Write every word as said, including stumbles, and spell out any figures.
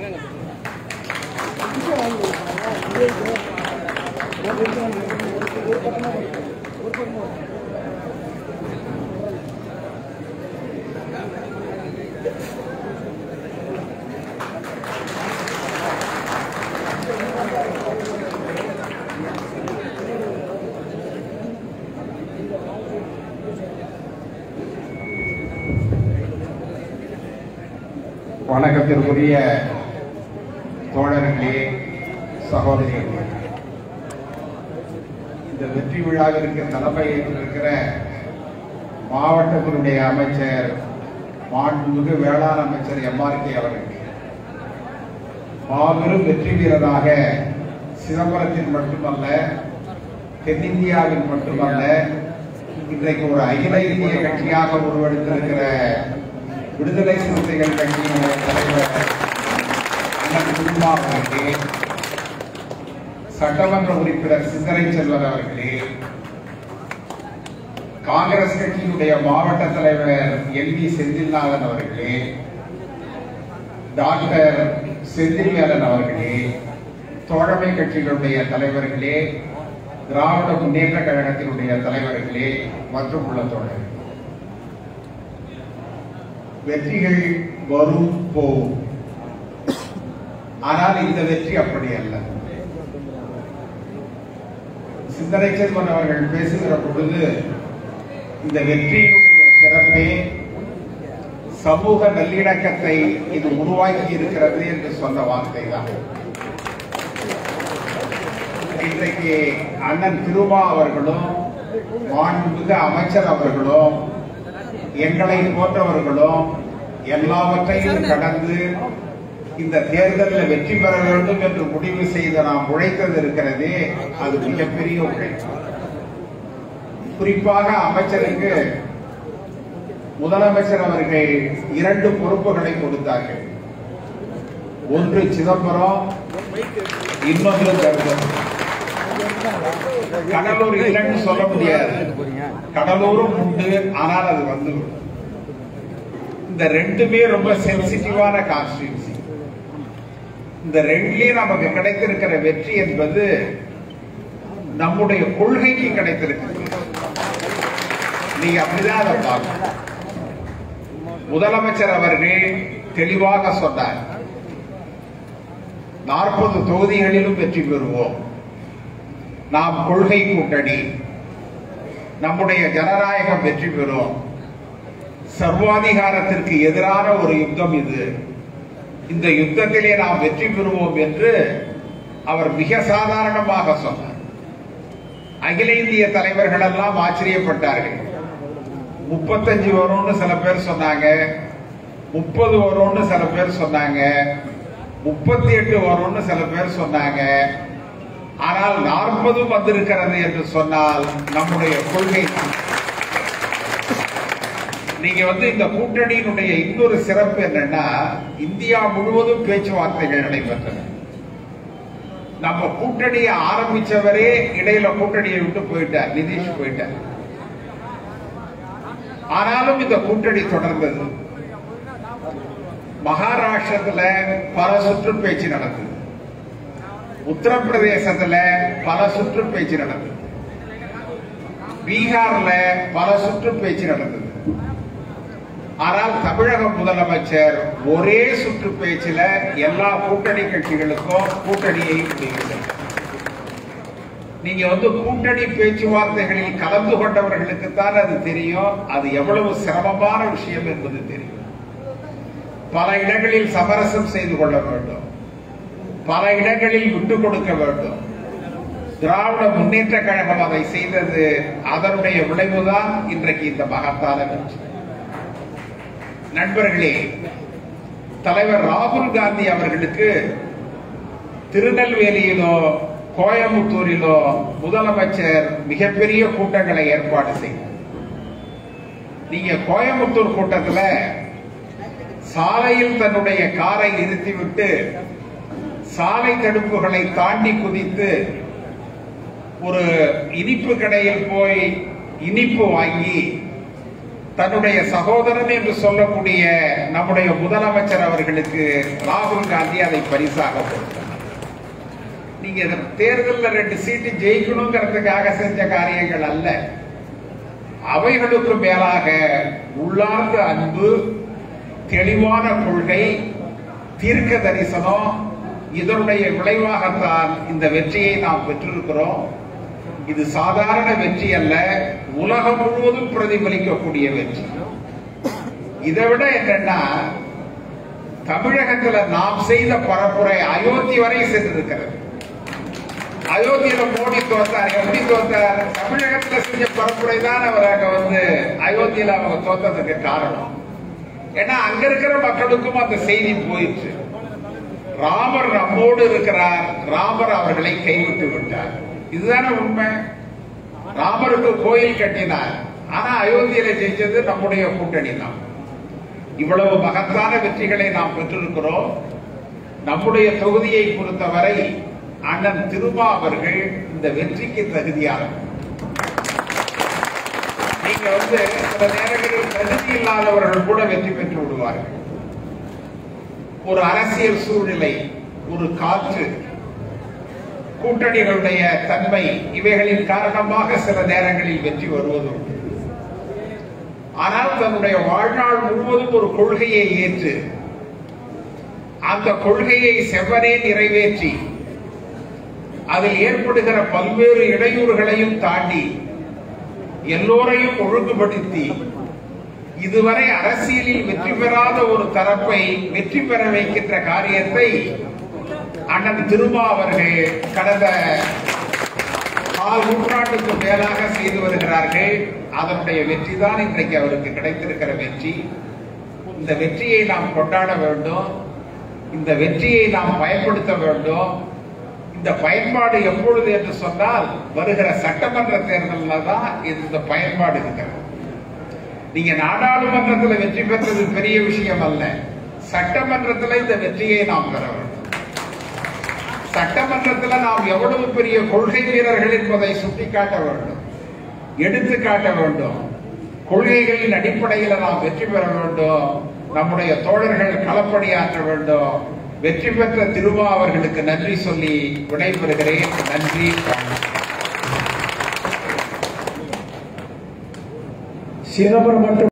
வணக்கத்திற்குரிய தோழர்களே, சகோதரிகளே, இந்த வெற்றி விழாவிற்கு தலைமை ஏற்றிருக்கிற மாவட்டத்தினுடைய அமைச்சர் மாண்புமிகு வேளாண் அமைச்சர் எம் ஆர் கே அவர்கள் மாபெரும் வெற்றி வீரராக சிதம்பரத்தில் மட்டுமல்ல, தென்னிந்தியாவில் மட்டுமல்ல, இன்றைக்கு ஒரு அகில இந்திய கட்சியாக உருவெடுத்திருக்கிற விடுதலை சிறுத்தைகள் கட்சியினுடைய தலைவர் அண்ணன் குருமா அவர்களே, சட்டமன்ற உறுப்பினர் சிந்தனை செல்வர் அவர்களே, காங்கிரஸ் கட்சியினுடைய மாவட்ட தலைவர் எல் வி செந்தில்நாதன் அவர்களே, டாக்டர் செந்தில்வேலன் அவர்களே, தோழமை கட்சிகளுடைய தலைவர்களே, திராவிட முன்னேற்ற கழகத்தினுடைய தலைவர்களே மற்றும் உள்ள தோழர்கள், வெற்றிகள் வரும் போகும். ஆனால் இந்த வெற்றி அப்படி அல்ல. சிந்தனை செல்வன் அவர்கள் பேசுகிற பொழுது இந்த வெற்றியினுடைய சிறப்பே சமூக நல்லிணக்கத்தை இது உருவாக்கி இருக்கிறது என்று சொன்ன வார்த்தை தான். இன்றைக்கு அண்ணன் திருமா அவர்களும் மாண்புமிகு அமைச்சர் அவர்களும் எங்களை போன்றவர்களும் எல்லாவற்றையும் கடந்து இந்த தேர்தலில் வெற்றி பெற வேண்டும் என்று முடிவு செய்து நாம் உழைத்தது இருக்கிறதே, அது மிகப்பெரிய உழைப்பு. குறிப்பாக அமைச்சருக்கு முதலமைச்சர் அவர்கள் இரண்டு பொறுப்புகளை கொடுத்தார்கள். ஒன்று சிதம்பரம், இன்னொன்று தர்மபுரி. கடலூர் இல்லைன்னு சொல்ல முடியாது, கடலூரும் உண்டு, ஆனால் அது வந்து இந்த ரெண்டுமே ரொம்ப சென்சிட்டிவான கான்ஸ்டிட்யூன்சி. இந்த ரெண்டுலயும் நமக்கு கிடைத்திருக்கிற வெற்றி என்பது நம்முடைய கொள்கைக்கு கிடைத்திருக்கிறது. நீங்க அப்படிதான் அதை பார்க்கணும். முதலமைச்சர் அவர்கள் தெளிவாக சொன்னார், நாற்பது தொகுதிகளிலும் வெற்றி பெறுவோம், நாம் கொள்கை கூட்டணி, நம்முடைய ஜனநாயகம் வெற்றி பெறும், சர்வாதிகாரத்திற்கு எதிரான ஒரு யுத்தம் இது, இந்த யுத்தத்திலே நாம் வெற்றி பெறுவோம் என்று அவர் மிக சாதாரணமாக சொன்னார். அகில இந்திய தலைவர்கள் எல்லாம் ஆச்சரியப்பட்டார்கள். முப்பத்தஞ்சு வரும்னு சில பேர் சொன்னாங்க, முப்பது வரும்னு சில பேர் சொன்னாங்க, முப்பத்தி எட்டு வரும்னு சில பேர் சொன்னாங்க. ஆனால் நாற்பதும் வந்திருக்கிறது என்று சொன்னால் நம்முடைய கொள்கை. நீங்க வந்து இந்த கூட்டணியினுடைய இன்னொரு சிறப்பு என்னன்னா, இந்தியா முழுவதும் பேச்சுவார்த்தைகள் நடைபெற்றன. நம்ம கூட்டணியை ஆரம்பிச்சவரே இடையில கூட்டணியை விட்டு போயிட்டார், நிதிஷ் போயிட்டார். ஆனாலும் இந்த கூட்டணி தொடர்ந்தது. மகாராஷ்டிரத்துல பல சுற்று பேச்சு நடந்தது, உத்தரப்பிரதேசத்துல பல சுற்று பேச்சு நடந்தது, பீகார்ல பல சுற்று பேச்சு நடந்தது. ஆனால் தமிழக முதலமைச்சர் ஒரே சுற்று பேச்சில எல்லா கூட்டணி கட்சிகளுக்கும் கூட்டணியை முடிவு. நீங்க வந்து கூட்டணி பேச்சுவார்த்தைகளில் கலந்து கொண்டவர்களுக்கு தான் அது தெரியும், அது எவ்வளவு சிரமமான விஷயம் என்பது தெரியும். பல இடங்களில் சமரசம் செய்து கொள்ள வேண்டும், பல இடங்களில் விட்டுக் கொடுக்க வேண்டும். திராவிட முன்னேற்ற கழகம் அதை செய்தது. அதனுடைய விளைவுதான் இன்றைக்கு இந்த மகத்தான வெற்றி. நண்பர்களே, தலைவர் ராகுல் காந்தி அவர்களுக்கு திருநெல்வேலியிலோ கோயம்புத்தூரிலோ முதலமைச்சர் மிகப்பெரிய கூட்டங்களை ஏற்பாடு செய்தார். நீங்க கோயம்புத்தூர் கூட்டத்தில் சாலையில் தன்னுடைய காரை நிறுத்திவிட்டு சாலை தடுப்புகளை தாண்டி குதித்து ஒரு இனிப்பு கடையில் போய் இனிப்பு வாங்கி தன்னுடைய சகோதரன் என்று சொல்லக்கூடிய நம்முடைய முதலமைச்சர் அவர்களுக்கு ராகுல் காந்தி அதை பரிசாக கொடுத்தார். நீங்க தேர்தலில் ரெண்டு சீட்டு ஜெயிக்கணுங்கிறதுக்காக செஞ்ச காரியங்கள் அல்ல. அவைகளுக்கு மேலாக உள்ளார்ந்த அன்பு, தெளிவான கொள்கை, தீர்க்க தரிசனம், இதனுடைய விளைவாகத்தான் இந்த வெற்றியை நாம் பெற்றிருக்கிறோம். இது சாதாரண வெற்றி அல்ல, உலகம் முழுவதும் பிரதிபலிக்கக்கூடிய வெற்றி. இதை விட என்னன்னா, தமிழகத்தில் நாம் செய்த பரப்புரை அயோத்தி வரை சென்றிருக்கிறது. அயோத்தியில மோடி தோத்தார். எப்படி தோத்தார்? தமிழகத்தில் செஞ்ச பரப்புரை தான் அவர் அங்க வந்து அயோத்தியில அவங்க தோத்ததுக்கு காரணம். ஏன்னா அங்க இருக்கிற மக்களுக்கும் அந்த செய்தி போயிடுச்சு. ராமர் நம்மோடு இருக்கிறார், ராமர் அவர்களை கைவிட்டு விட்டார். இதுதானே உண்மை. ராமருக்கு கோயில் கட்டினார், ஆனா அயோத்தியில ஜெயிச்சது நம்முடைய கூட்டணி தான். இவ்வளவு மகத்தான வெற்றிகளை நாம் பெற்றிருக்கிறோம். நம்முடைய தொகுதியை பொறுத்தவரை அண்ணன் திருமா அவர்கள் இந்த வெற்றிக்கு தகுதியானவர். நீங்க வந்து சில நேரங்களில் தகுதி இல்லாதவர்கள் கூட வெற்றி பெற்று விடுவார்கள். ஒரு அரசியல் சூழ்நிலை, ஒரு காற்று, கூட்டணிகளுடைய தன்மை, இவைகளின் காரணமாக சில நேரங்களில் வெற்றி வருவதும். ஆனால் தன்னுடைய வாழ்நாள் முழுவதும் ஒரு கொள்கையை ஏற்று அந்த கொள்கையை செவ்வனே நிறைவேற்றி அதில் ஏற்படுகிற பல்வேறு இடையூறுகளையும் தாண்டி எல்லோரையும் ஒழுங்குபடுத்தி இதுவரை அரசியலில் வெற்றி பெறாத ஒரு தரப்பை வெற்றி பெற வைக்கின்ற காரியத்தை அண்ணன் திருமா அவர்கள் கடந்த கால் நூற்றாண்டுக்கு மேலாக செய்து வருகிறார்கள். அதனுடைய வெற்றி தான் இன்றைக்கு அவருக்கு கிடைத்திருக்கிற வெற்றி. இந்த வெற்றியை நாம் கொண்டாட வேண்டும். இந்த வெற்றியை நாம் பயன்படுத்த வேண்டும். இந்த பயன்பாடு எப்பொழுது என்று சொன்னால் வருகிற சட்டமன்ற தேர்தலில் தான் இந்த பயன்பாடு இருக்கிறது. நீங்க நாடாளுமன்றத்தில் வெற்றி பெற்றது பெரிய விஷயம் அல்ல, சட்டமன்றத்தில் இந்த வெற்றியை நாம் பெற வேண்டும். சட்டமன்றத்தில் நாம் எவ்வளவு பெரிய கொள்கை வீரர்கள் என்பதை சுட்டிக்காட்ட வேண்டும், எடுத்து காட்ட வேண்டும். கொள்கைகளின் அடிப்படையில் நாம் வெற்றி பெற வேண்டும். நம்முடைய தோழர்கள் களப்பணியாற்ற வேண்டும். வெற்றி பெற்ற திருமா அவர்களுக்கு நன்றி சொல்லி விடைபெறுகிறேன். நன்றி. சிதம்பரம் மட்டும்